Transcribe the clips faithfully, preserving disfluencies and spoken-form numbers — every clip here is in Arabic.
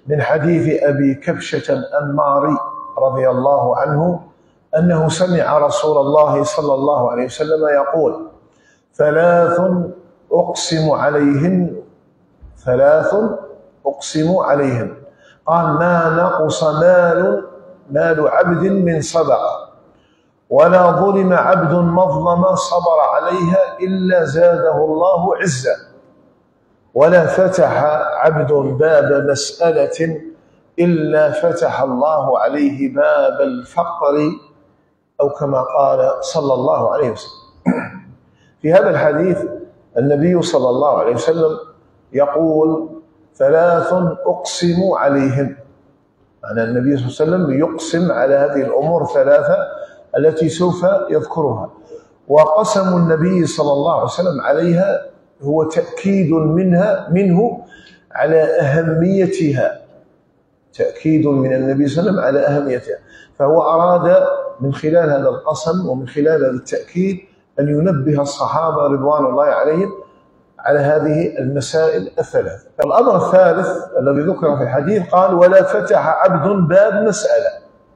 من حديث أبي كبشة الأنماري رضي الله عنه أنه سمع رسول الله صلى الله عليه وسلم يقول: ثلاث أقسم عليهن ثلاث أقسم عليهن قال: ما نقص مال مال عبد من صدقة، ولا ظلم عبد مظلمة صبر عليها إلا زاده الله عزا، ولا فتح عبد باب مسألة إلا فتح الله عليه باب الفقر، أو كما قال صلى الله عليه وسلم. في هذا الحديث النبي صلى الله عليه وسلم يقول: ثلاث أقسم عليهن، معنى النبي صلى الله عليه وسلم يقسم على هذه الأمور ثلاثة التي سوف يذكرها، وقسم النبي صلى الله عليه وسلم عليها هو تأكيد منها منه على أهميتها، تأكيد من النبي صلى الله عليه وسلم على أهميتها، فهو أراد من خلال هذا القسم ومن خلال هذا التأكيد أن ينبه الصحابة رضوان الله عليهم على هذه المسائل الثلاث. الأمر الثالث الذي ذكر في الحديث قال: ولا فتح عبد باب مسألة،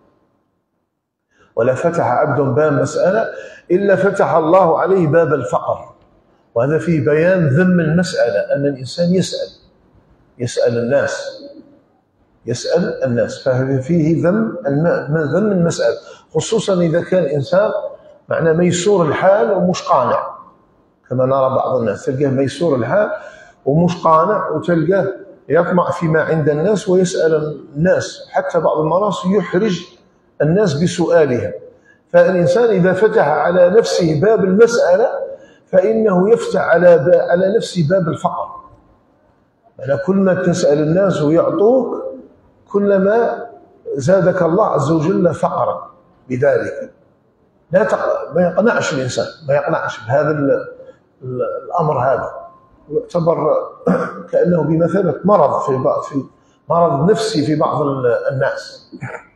ولا فتح عبد باب مسألة إلا فتح الله عليه باب الفقر. وهذا فيه بيان ذم المسألة، أن الإنسان يسأل يسأل الناس يسأل الناس ففيه ذم ذم المسألة، خصوصا إذا كان إنسان معناه ميسور الحال ومش قانع، كما نرى بعض الناس تلقاه ميسور الحال ومش قانع، وتلقاه يطمع فيما عند الناس ويسأل الناس، حتى بعض المرات يحرج الناس بسؤالها. فالإنسان إذا فتح على نفسه باب المسألة فإنه يفتح على على نفسه باب الفقر. يعني كل ما تسأل الناس ويعطوك كلما زادك الله عز وجل فقرا بذلك. لا تق... ما يقنعش الإنسان، ما يقنعش بهذا ال... الأمر هذا، يعتبر كأنه بمثابة مرض في بعض في مرض نفسي في بعض الناس.